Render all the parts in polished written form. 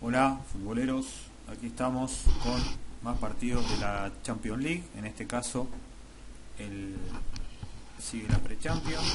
Hola futboleros, aquí estamos con más partidos de la Champions League. En este caso sigue la Pre-Champions.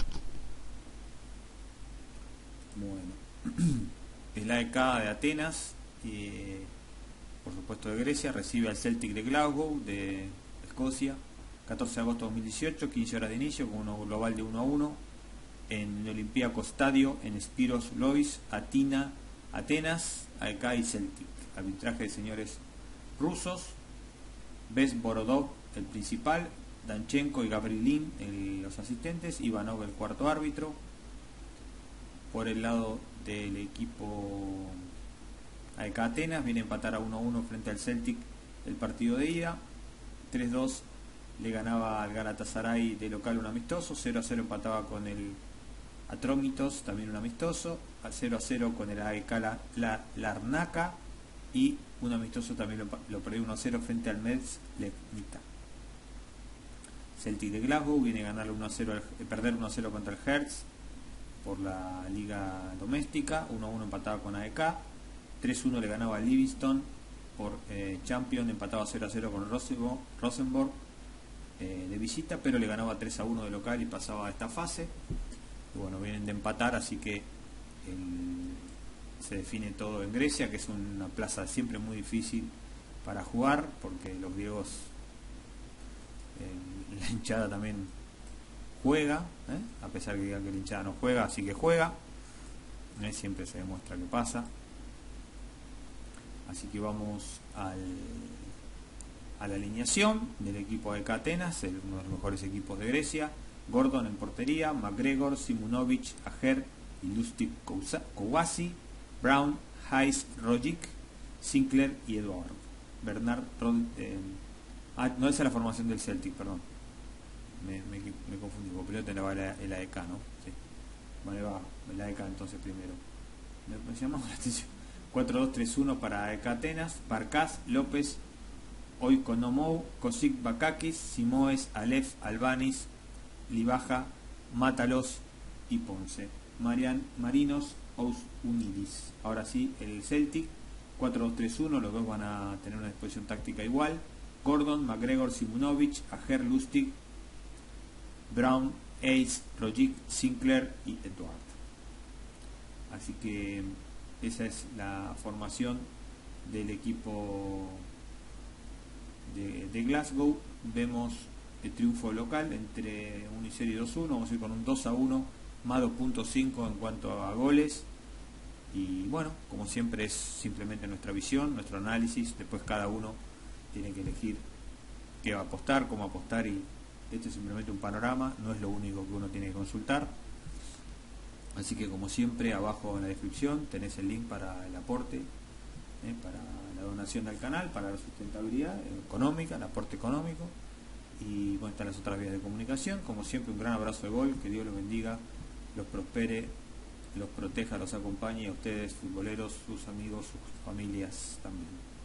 Bueno, el AEK de Atenas y por supuesto de Grecia recibe al Celtic de Glasgow de Escocia. 14 de agosto de 2018, 15 horas de inicio con un global de 1-1 en el Olympiacos Stadio en Spiros Lois, Atenas, AEK y Celtic. Arbitraje de señores rusos, Bes Borodov el principal, Danchenko y Gavrilin los asistentes, Ivanov el cuarto árbitro. Por el lado del equipo AEK Atenas viene a empatar a 1-1 frente al Celtic el partido de ida. 3-2 le ganaba al Galatasaray de local un amistoso, 0-0 empataba con el Atromitos, también un amistoso, al 0-0 con el AEK Larnaca y un amistoso también lo perdió 1-0 frente al Metz Levnita. Celtic de Glasgow viene a ganar perder 1-0 contra el Hertz por la liga doméstica, 1-1 empataba con AEK, 3-1 le ganaba a Livingston por Champions, empataba 0-0 con Rosenborg de visita, pero le ganaba 3-1 de local y pasaba a esta fase. Y bueno, vienen de empatar, así que se define todo en Grecia, que es una plaza siempre muy difícil para jugar, porque los griegos, la hinchada también juega, a pesar que digan que la hinchada no juega, así que juega, siempre se demuestra que pasa. Así que vamos a la alineación del equipo AEK Atenas, uno de los mejores equipos de Grecia. Gordon en portería, McGregor, Simunovic, Ajer y Lustig Kouassi, Brown, Hayes, Rogic, Sinclair y Edward. Bernard no, esa es la formación del Celtic, perdón. Me confundí, porque primero tenía el AEK, ¿no? Sí. Vale, va, el AEK entonces primero. Me llamamos la atención. 4-2-3-1 para AEK Atenas, Barkas, López, Oikonomou, Kosik Bakakis, Simoes, Aleph, Albanis, Libaja, Mátalos y Ponce. Marinos, Ous Unidis. Ahora sí, el Celtic, 4-2-3-1, los dos van a tener una disposición táctica igual. Gordon, McGregor, Simunovic, Ajer, Lustig, Brown, Ace, Rogic, Sinclair y Edward. Así que esa es la formación del equipo de Glasgow. Vemos el triunfo local entre Uniserie 2-1, vamos a ir con un 2-1 más 2.5 en cuanto a goles. Y bueno, como siempre es simplemente nuestra visión, nuestro análisis. Después cada uno tiene que elegir qué va a apostar, cómo apostar, y este es simplemente un panorama, no es lo único que uno tiene que consultar. Así que como siempre, abajo en la descripción tenés el link para el aporte, para la donación al canal, para la sustentabilidad económica, el aporte económico. Y bueno, están las otras vías de comunicación. Como siempre, un gran abrazo de gol, que Dios los bendiga, los prospere, los proteja, los acompañe, a ustedes futboleros, sus amigos, sus familias también.